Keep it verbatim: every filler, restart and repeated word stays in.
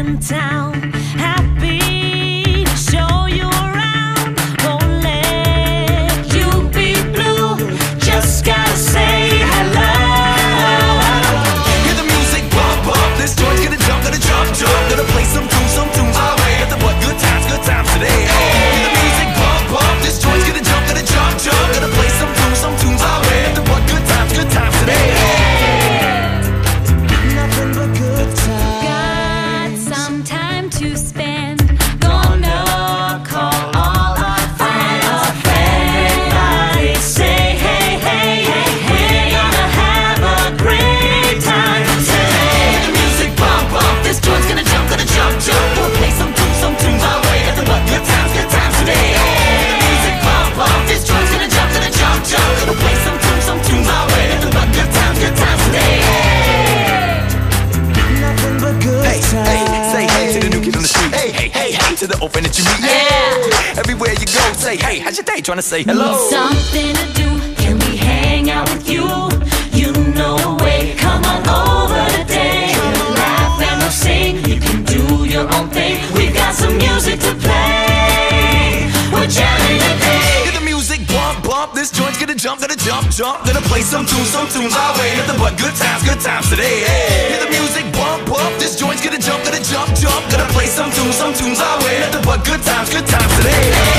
hometown. Happy to show you around. Won't let you be blue. Just gotta say hello. Hear the music bump up. This joint's gonna jump, gonna jump, jump. Gonna play some tunes, some tunes. Alright, nothing but good times, good times today. Hear the music bump up. This joint's gonna jump, gonna jump, jump. Gonna play some tunes, some tunes. Alright, nothing but good times, good times today. Nothing but good times. Got some time to spend. Gonna call all our friends. Everybody say hey, hey, hey. We're gonna have a great time today. Hear the music bump up. This joint's gonna jump, gonna jump, jump. Gonna play some tunes, some tunes. Alright, nothing but good times, good times today. Hear the music bump up. This joint's gonna jump, gonna jump, jump. Gonna play some tunes, some tunes. Alright, nothing but good times, good times today. Nothing but good Hey, times. hey, say hey to the new kid on the street. Hey, hey, hey, hey to the open that you meet. Yeah. Everywhere you go, say hey. How's your day? Trying to say hello. Need something to do. Can we hang out with you? You know a way. Come on over today. We'll laugh and we'll sing. You can do your own thing. We've got some music to play. We're jamming today. Hear the music bump, bump. This joint's gonna jump, gonna jump, jump. Gonna play some tunes, some tunes. Alright, nothing but good times, good times today. Hey. Hear the music bump, bump. This joint's gonna jump, gonna jump, jump. Gonna play some tunes, some tunes. Alright, nothing but good times, good times today.